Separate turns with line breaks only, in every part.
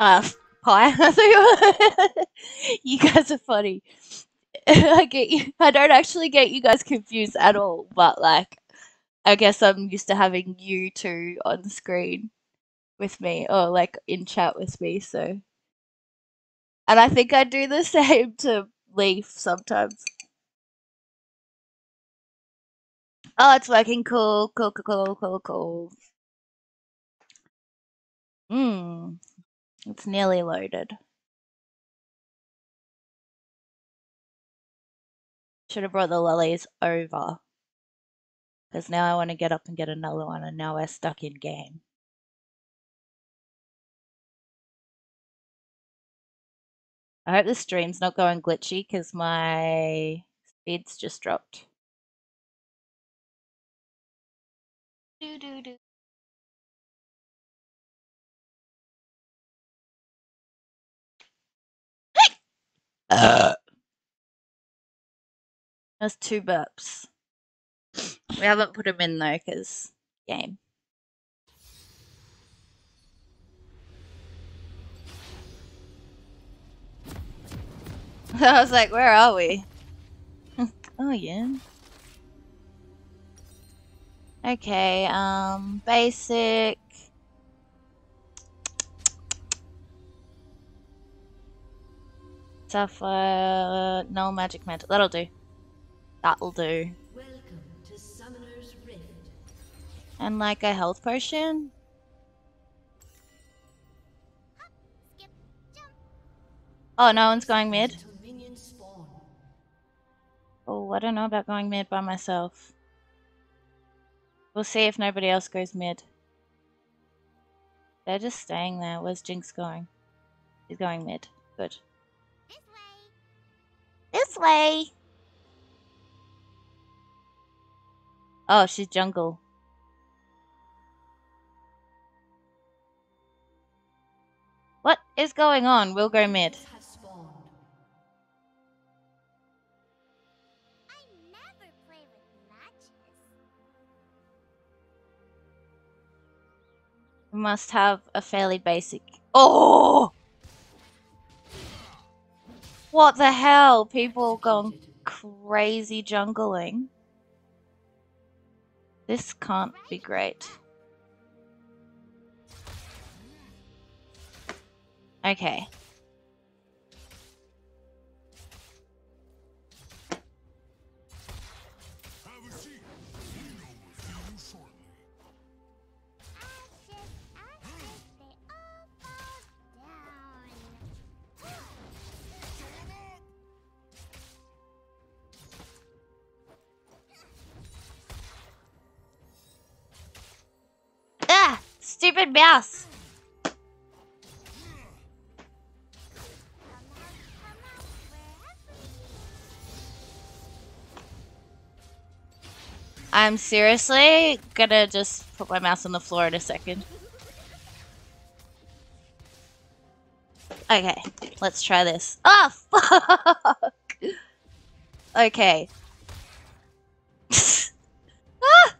Pie. I thought you guys are funny. I get you. I don't actually get you guys confused at all, but like, I guess I'm used to having you two on screen with me, or like in chat with me. So, and I think I do the same to Leaf sometimes. Oh, it's working. Cool, cool, cool, cool, cool, cool. It's nearly loaded. Should have brought the lollies over. Because now I want to get up and get another one, and now we're stuck in game. I hope the stream's not going glitchy, because my speed's just dropped. Do. That's 2 burps. We haven't put them in though, because game. I was like, where are we? Oh, yeah. Okay, basic. Sapphire, no magic mantle. That'll do. That'll do.
Welcome to Summoner's Rift.
And like a health potion. Oh, no one's going mid. Oh, I don't know about going mid by myself. We'll see if nobody else goes mid. They're just staying there. Where's Jinx going? She's going mid. Good. This way! Oh, she's jungle. What is going on? We'll go mid. We must have a fairly basic... Oh! What the hell? People going crazy jungling. This can't be great. Okay. Ah! Stupid mouse! I'm seriously gonna just put my mouse on the floor in a second. Okay, let's try this. Oh, fuck! Okay. Ah!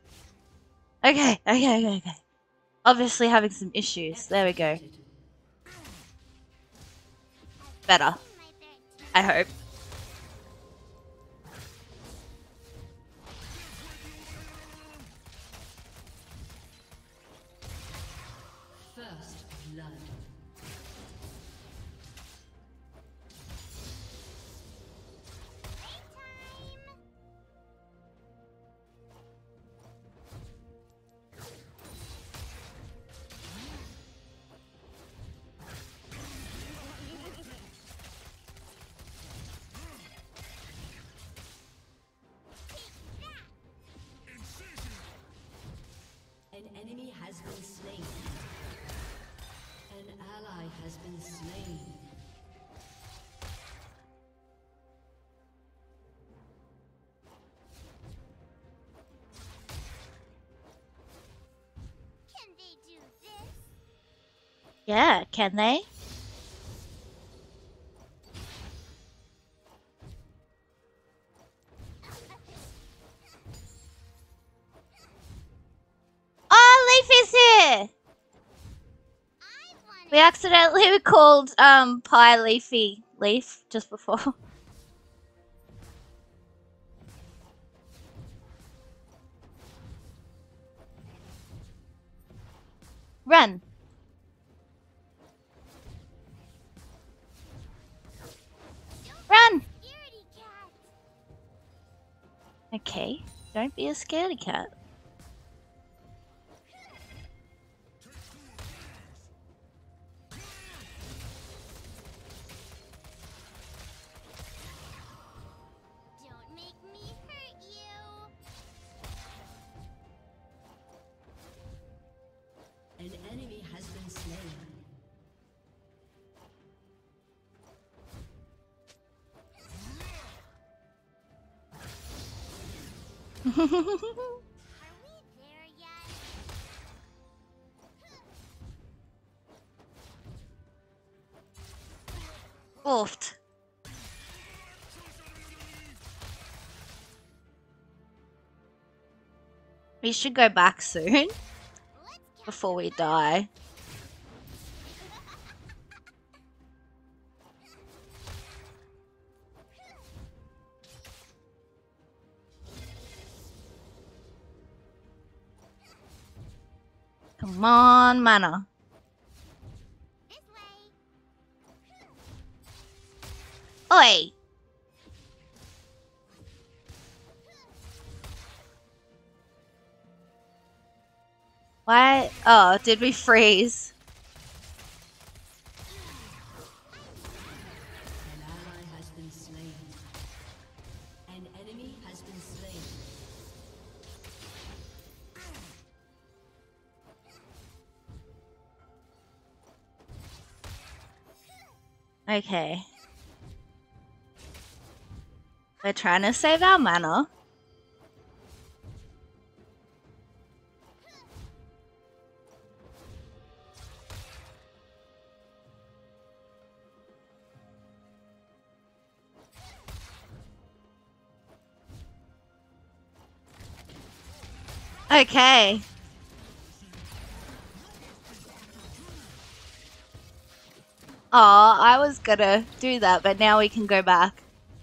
Okay. Obviously having some issues. There we go. Better. I hope.
First blood. An enemy has been slain. An ally has been slain.
Can they do this?
Yeah, can they? Oh, Leaf is here! We accidentally called Pie Leafy Leaf just before. Run. Run. Okay, don't be a scaredy cat.
Don't make me hurt you.
An enemy has been slain.
Are we there yet?
Oofed. We should go back soon before we die. Come on, mana.
This way.
Oi! Why? Oh, did we freeze?
An ally has been slain. An enemy has been slain.
Okay. We're trying to save our mana. Okay. Oh, I was gonna do that, but now we can go back.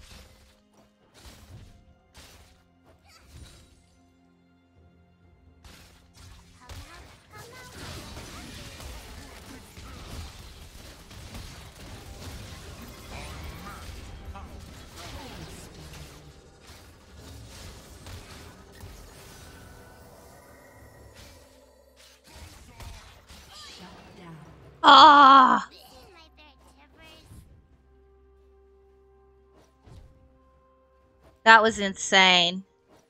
Ah!
My third tippers.
That was insane.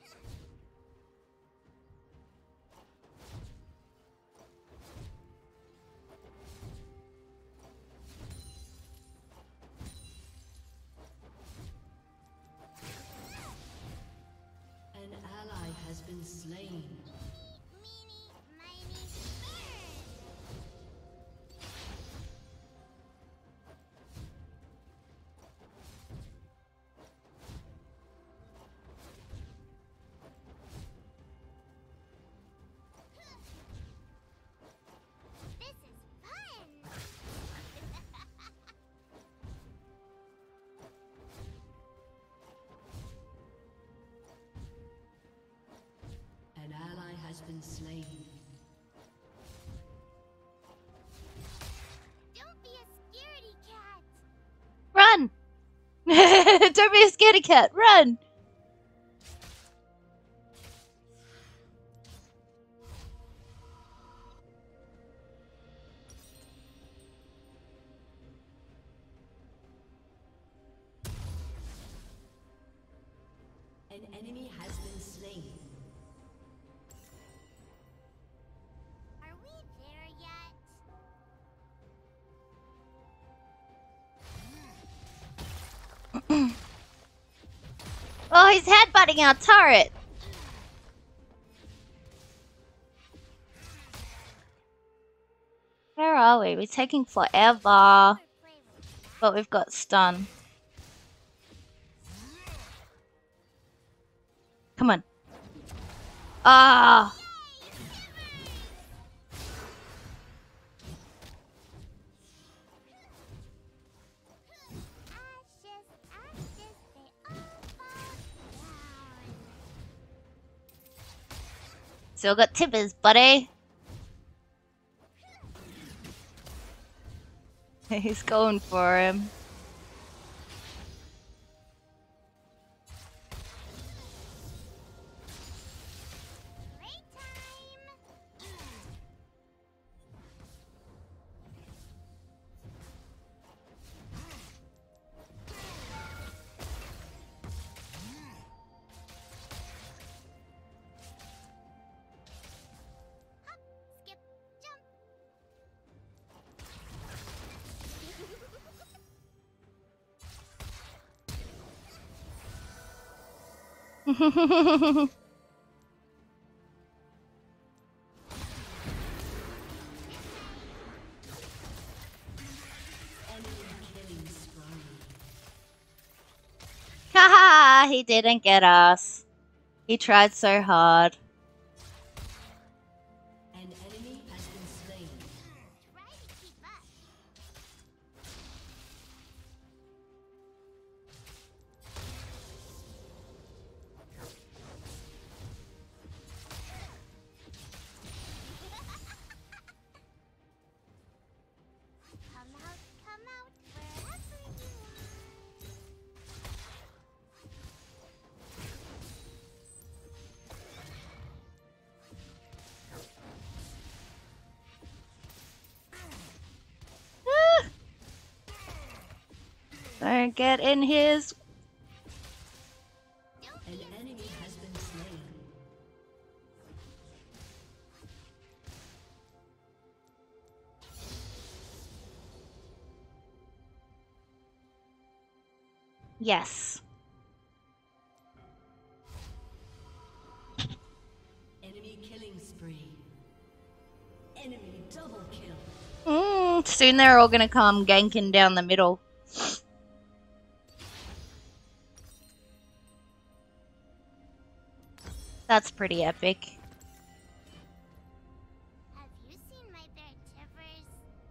An ally has been slain.
Meeny, miny, bird. This is fun.
An ally has been slain.
Don't be a scaredy cat.
Run! Don't be a scaredy cat, run!
An enemy has been slain.
Are we there yet?
Oh, he's headbutting our turret! Where are we? We're taking forever.
Or play with that?
But we've got stun. Come on. Ah! Still got tippers, buddy. He's going for him.
Great time. Hop, skip, jump.
Haha, he didn't get us. He tried so hard.
An enemy has been slain.
Try to keep up. Come out, wherever you
Don't get in his.
An enemy has been slain.
Yes.
Enemy killing spree. Enemy double kill.
Soon they're all gonna come ganking down the middle. That's pretty epic.
have you seen my bear Tivers?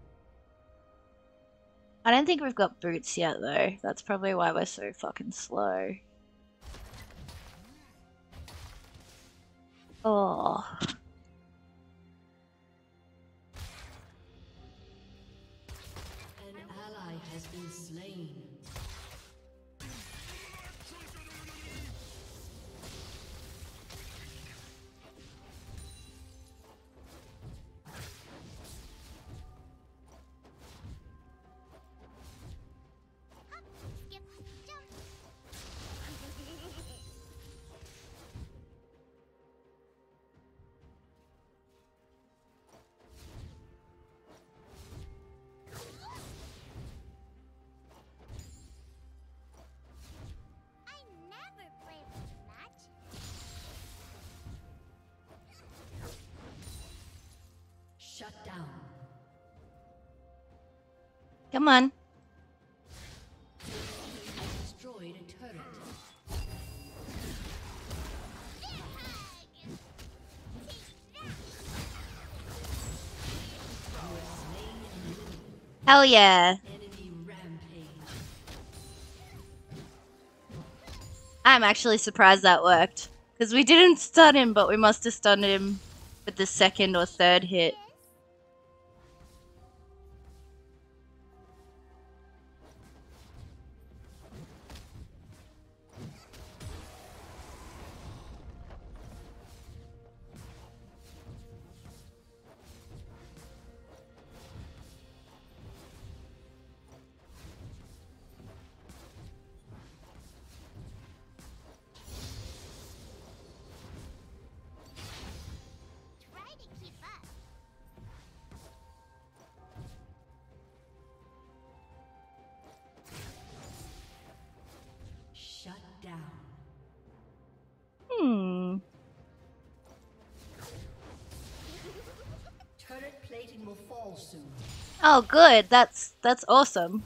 I don't think we've got boots yet though. That's probably why we're so fucking slow. Oh.
An ally has been slain.
Hop, skip, jump. I never play this match.
Shut down.
Come on.
Has destroyed a turret.
Hell yeah.
Enemy rampage.
I'm actually surprised that worked. Because we didn't stun him, but we must have stunned him with the second or third hit.
Try to keep up.
Shut down.
Hmm.
Turret plating will fall soon.
Oh, good. That's awesome.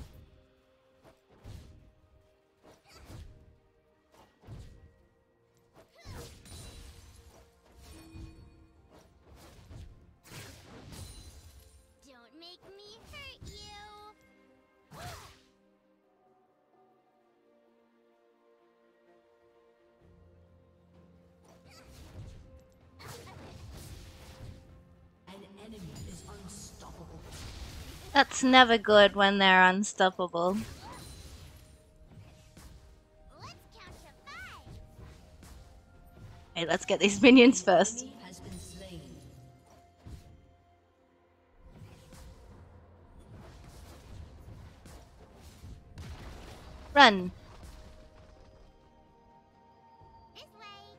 Don't make me hurt you.
That's never good when they're unstoppable.
Let's count to 5.
Hey, let's get these minions first.
Enemy has been slain.
Run.
This way.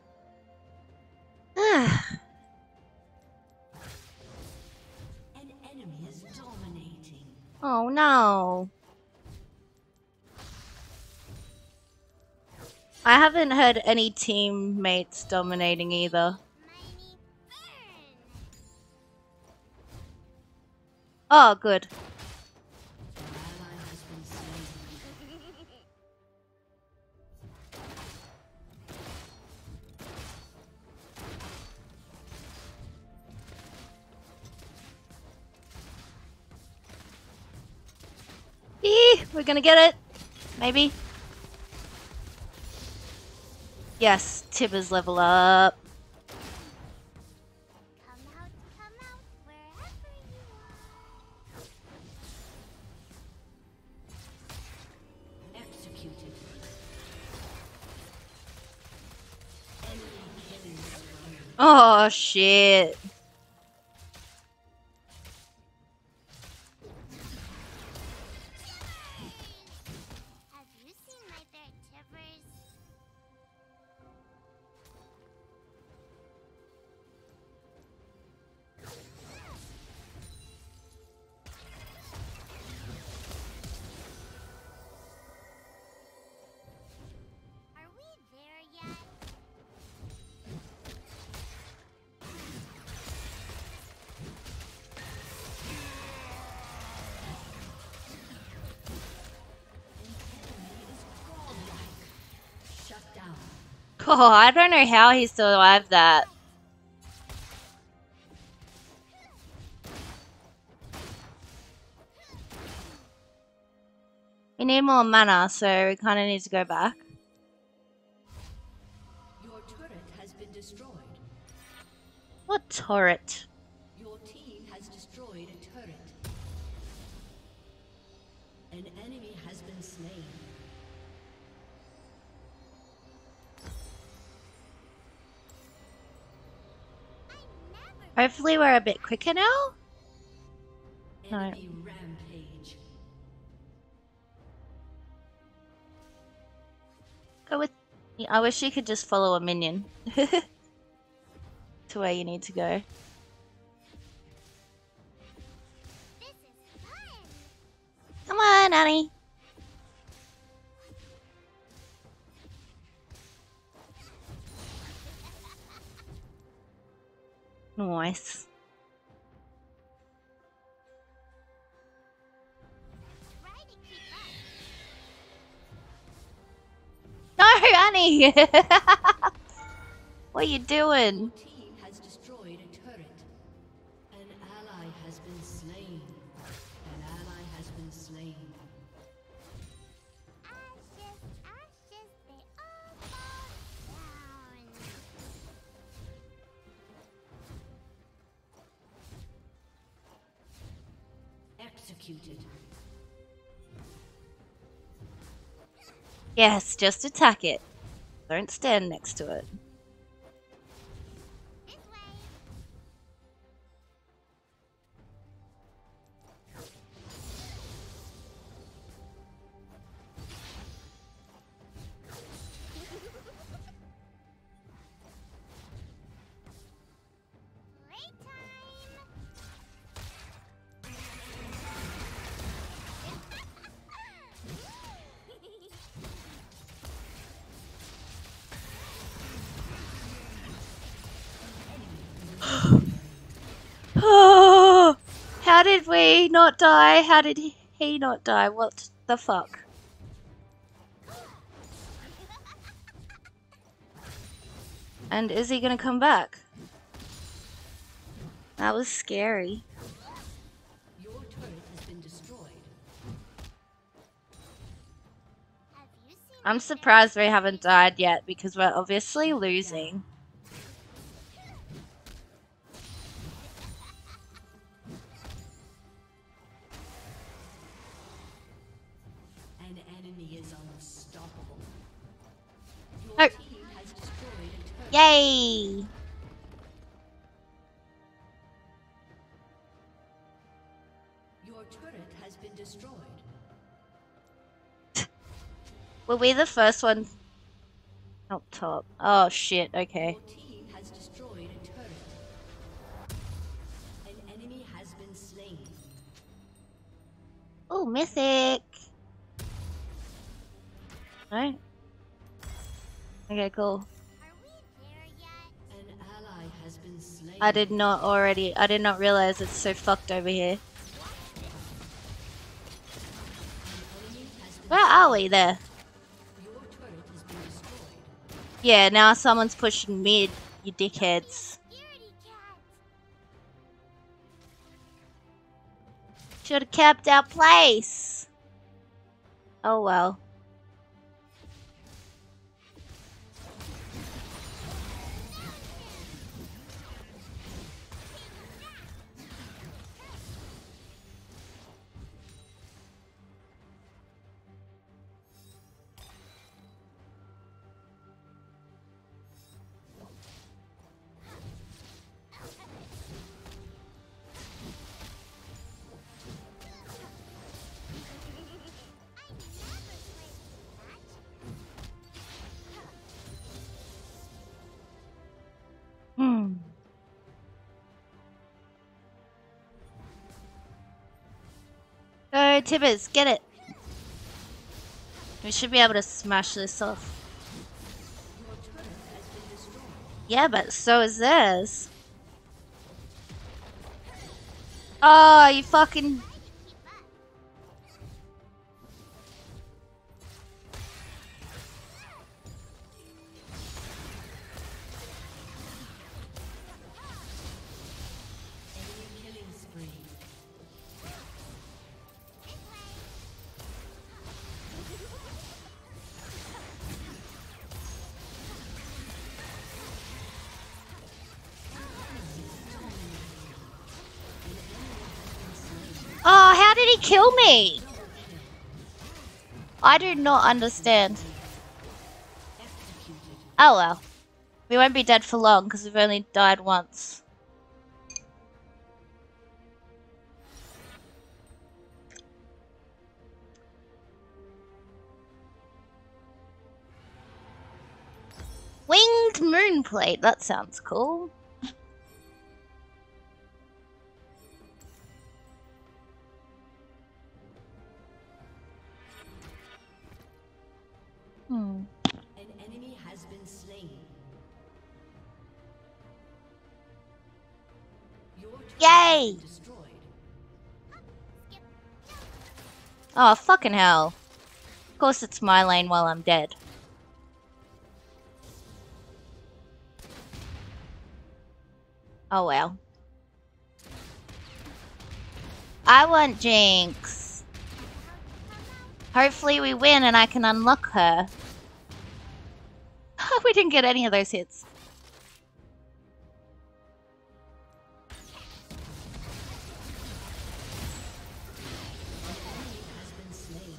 An enemy is dominating.
Oh no. I haven't heard any teammates dominating either.
Mighty burn.
Oh, good.
An ally has been slain.
We're gonna get it. Maybe. Yes, Tibber's level up.
Come out, wherever you are.
Executed. Enemy killing spree.
Oh shit.
Have you seen my bear Tibbers? Are we there yet?
Shut down.
Oh, I don't know how he survived that. We need more mana, so we kind of need to go back.
Your turret has been destroyed.
What turret?
Your team has destroyed a turret. An enemy has been slain.
Hopefully we're a bit quicker now? No.
Enemy rampage.
Go with... I wish you could just follow a minion. To where you need to go.
This is fun!
Come on, Annie. Nice.
Try to keep up.
No, Annie! What are you doing?
Your team has destroyed a turret. An ally has been slain. An ally has been slain.
Ashes, ashes, they all fall down.
Executed.
Yes, just attack it. Don't stand next to it.
This way.
Oh, how did we not die? How did he not die? What the fuck? And is he gonna come back? That was scary.
Your turret has been destroyed.
Have you seen
I'm surprised we haven't died yet because we're obviously losing. Oh.
Team has destroyed a turret.
Yay!
Your turret has been destroyed.
Were we the first one up top? Oh shit, okay.
Your team has destroyed a turret. An enemy has been slain.
Oh, mythic! No? Okay, cool.
Are we there yet?
An ally has been slain.
I did not realize it's so fucked over here. Where are we there?
Your turret has been destroyed.
Yeah, now someone's pushing mid, you dickheads.
Scaredy cat.
Should have kept our place. Oh well. Hmm. Go, Tibbers, get it. We should be able to smash this off. Yeah, but so is theirs. Oh, you fucking...
Enemy killing spree.
Oh, how did he kill me? I do not understand. Oh well. We won't be dead for long because we've only died once. Winged moonplate, that sounds cool. Hmm.
An enemy has been slain. Your turret
Yay!
has been destroyed.
Oh, fucking hell. Of course it's my lane while I'm dead. Oh well. I want Jinx. Hopefully we win and I can unlock her. We didn't get any of those hits.
Has been slain.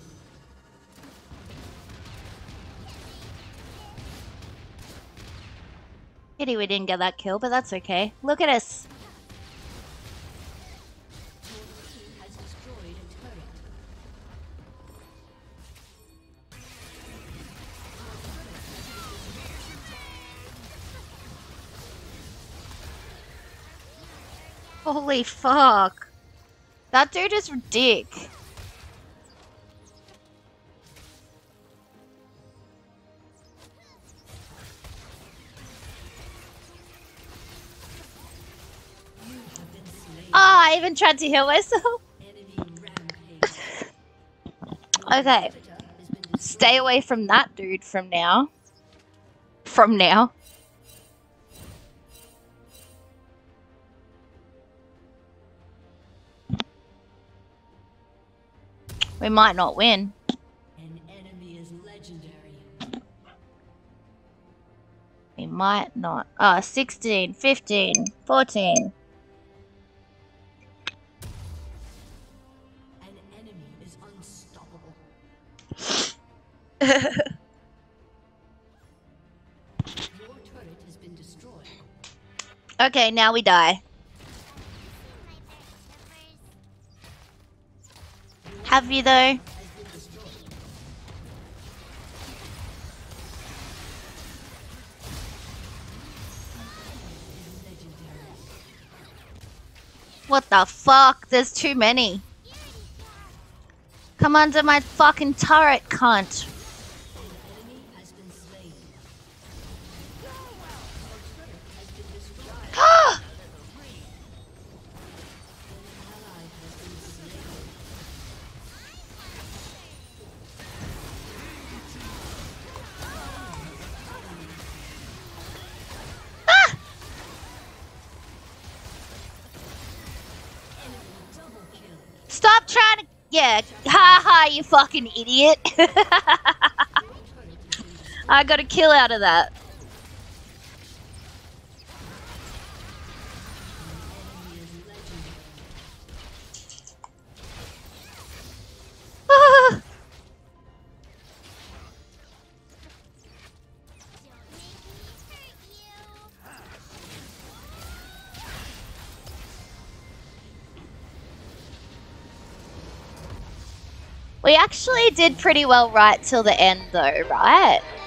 Pity we didn't get that kill, but that's okay. Look at us.
Your team has destroyed a turret.
Holy fuck. That dude is ridiculous.
You have been slain.
Oh, I even tried to heal myself.
Enemy rampage.
Okay.
Inhibitor has been destroyed.
Stay away from that dude from now. From now. We might not win.
An enemy is legendary.
We might not. Ah, 16, 15, 14.
An enemy is unstoppable.
Okay, now we die. Have you though? What the fuck? There's too many. Come under my fucking turret, cunt. Stop trying to... Yeah, haha, you fucking idiot. I got a kill out of that. Ah. We actually did pretty well right till the end though, right?